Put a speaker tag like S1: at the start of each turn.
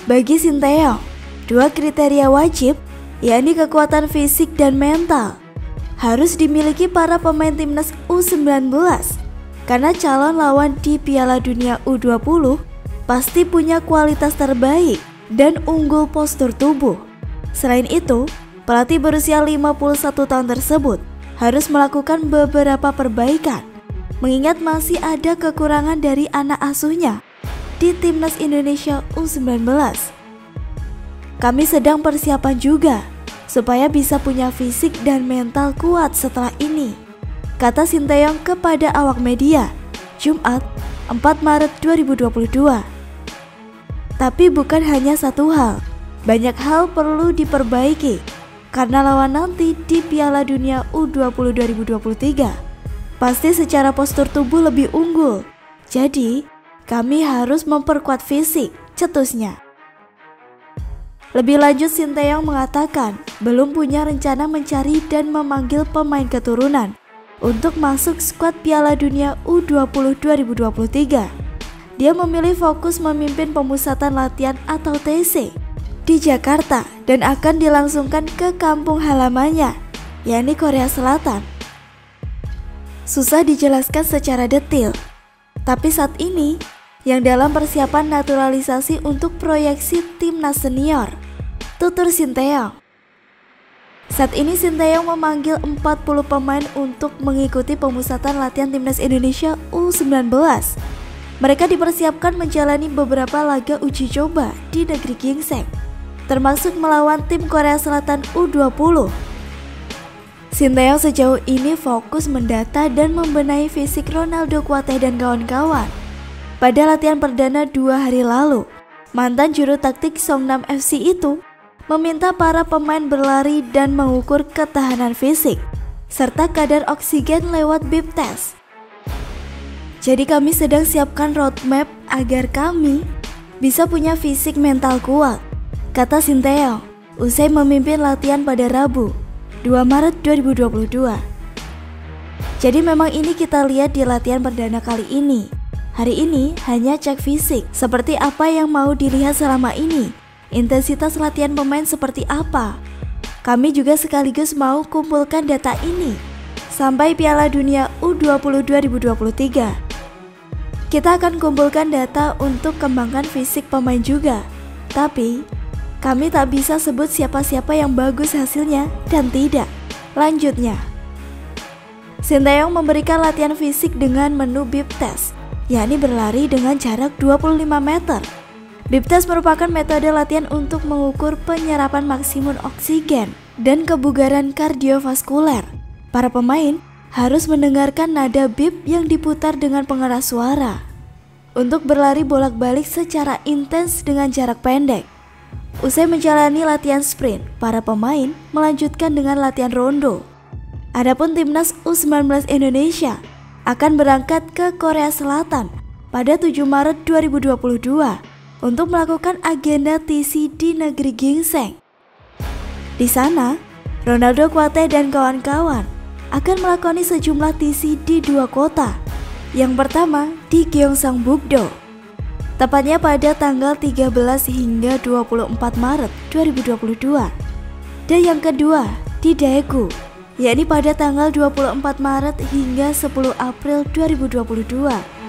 S1: Bagi Sinteyong, dua kriteria wajib, yakni kekuatan fisik dan mental, harus dimiliki para pemain timnas U19 karena calon lawan di Piala Dunia U20 pasti punya kualitas terbaik dan unggul postur tubuh. Selain itu, pelatih berusia 51 tahun tersebut harus melakukan beberapa perbaikan, mengingat masih ada kekurangan dari anak asuhnya di timnas Indonesia U19. Kami sedang persiapan juga supaya bisa punya fisik dan mental kuat setelah ini, kata Sinteyong kepada awak media Jumat 4 Maret 2022. Tapi bukan hanya satu hal, banyak hal perlu diperbaiki karena lawan nanti di Piala Dunia U20 2023 pasti secara postur tubuh lebih unggul. Jadi kami harus memperkuat fisik, cetusnya. Lebih lanjut, Sinteyong mengatakan belum punya rencana mencari dan memanggil pemain keturunan untuk masuk skuad Piala Dunia U20 2023. Dia memilih fokus memimpin pemusatan latihan atau TC di Jakarta dan akan dilangsungkan ke kampung halamannya, yakni Korea Selatan. Susah dijelaskan secara detail, tapi saat ini yang dalam persiapan naturalisasi untuk proyeksi timnas senior, tutur Sinteyong. Saat ini Sinteyong memanggil 40 pemain untuk mengikuti pemusatan latihan timnas Indonesia U19. Mereka dipersiapkan menjalani beberapa laga uji coba di negeri gingseng, termasuk melawan tim Korea Selatan U20. Sinteyong sejauh ini fokus mendata dan membenahi fisik Ronaldo Kuateh dan kawan-kawan. Pada latihan perdana 2 hari lalu, mantan juru taktik Songnam FC itu meminta para pemain berlari dan mengukur ketahanan fisik serta kadar oksigen lewat bip test. Jadi kami sedang siapkan roadmap agar kami bisa punya fisik mental kuat, kata Sinteyong usai memimpin latihan pada Rabu 2 Maret 2022. Jadi memang ini kita lihat di latihan perdana kali ini. Hari ini hanya cek fisik seperti apa yang mau dilihat selama ini. Intensitas latihan pemain seperti apa. Kami juga sekaligus mau kumpulkan data ini sampai Piala Dunia U20 2023. Kita akan kumpulkan data untuk kembangkan fisik pemain juga. Tapi kami tak bisa sebut siapa-siapa yang bagus hasilnya dan tidak. Lanjutnya, Sinteyong memberikan latihan fisik dengan menu bip test, yakni berlari dengan jarak 25 meter. Bip test merupakan metode latihan untuk mengukur penyerapan maksimum oksigen dan kebugaran kardiovaskuler. Para pemain harus mendengarkan nada bip yang diputar dengan pengeras suara untuk berlari bolak-balik secara intens dengan jarak pendek. Usai menjalani latihan sprint, para pemain melanjutkan dengan latihan rondo. Adapun timnas U19 Indonesia akan berangkat ke Korea Selatan pada 7 Maret 2022 untuk melakukan agenda TC di negeri gingseng. Di sana, Ronaldo Kuateh dan kawan-kawan akan melakoni sejumlah TC di 2 kota. Yang pertama di Gyeongsangbuk-do, tepatnya pada tanggal 13 hingga 24 Maret 2022. Dan yang kedua di Daegu, yakni pada tanggal 24 Maret hingga 10 April 2022.